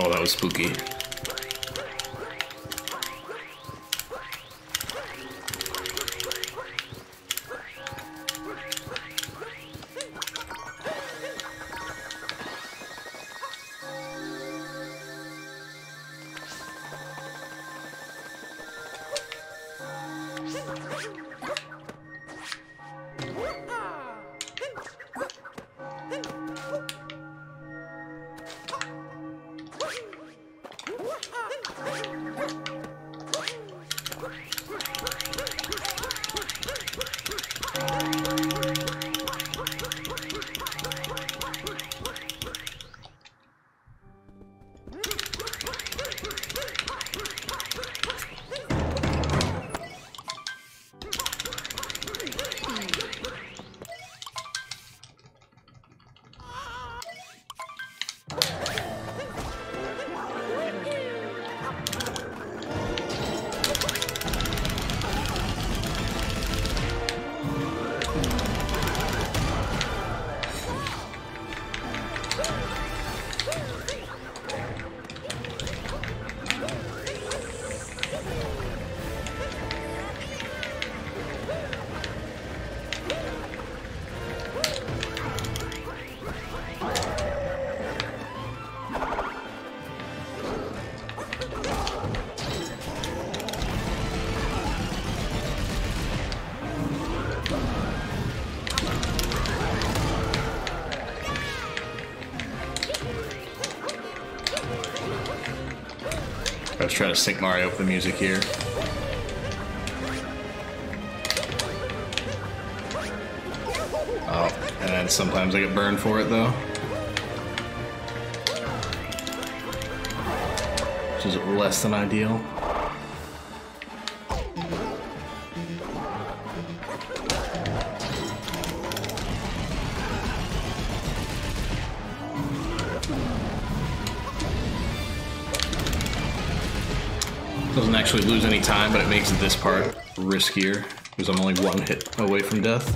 Oh, that was spooky. I was trying to sync Mario with the music here. Oh, and then sometimes I get burned for it though. Which is less than ideal. Doesn't actually lose any time, but it makes this part riskier because I'm only one hit away from death.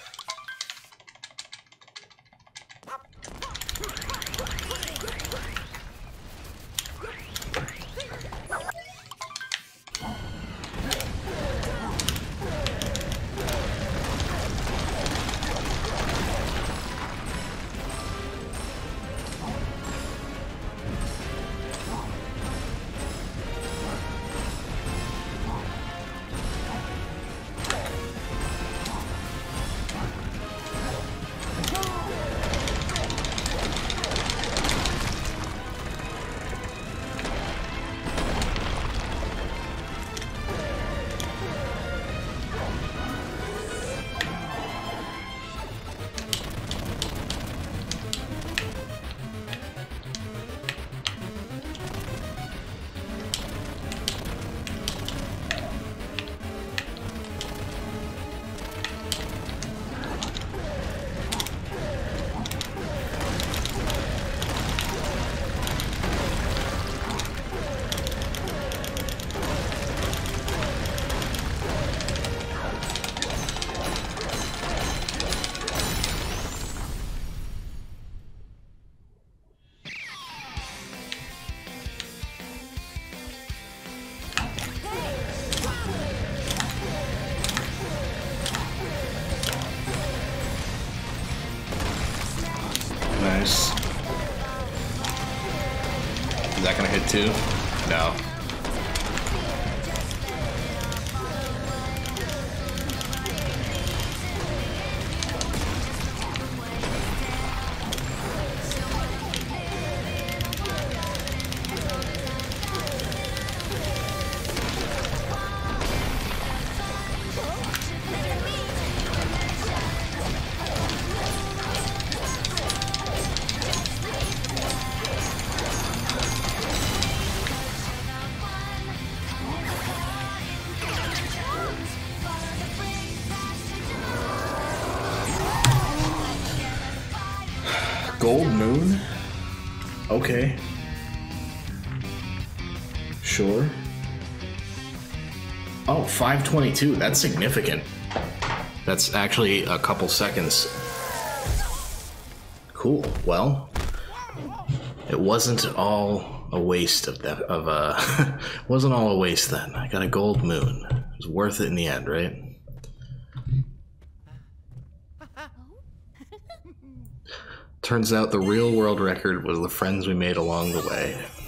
Nice. Is that gonna hit too? No. Gold Moon? Okay. Sure. Oh, 522. That's significant. That's actually a couple seconds. Cool. Well, it wasn't all a waste of that. Wasn't all a waste then. I got a gold moon. It was worth it in the end, right? Turns out the real world record was the friends we made along the way.